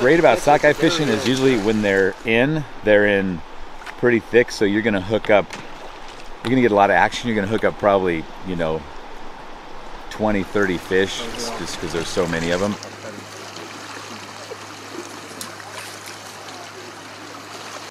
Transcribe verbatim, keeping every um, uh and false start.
great about sockeye fishing is usually when they're in, they're in pretty thick, so you're gonna hook up, you're gonna get a lot of action. You're gonna hook up probably, you know, twenty, thirty fish, just because there's so many of them.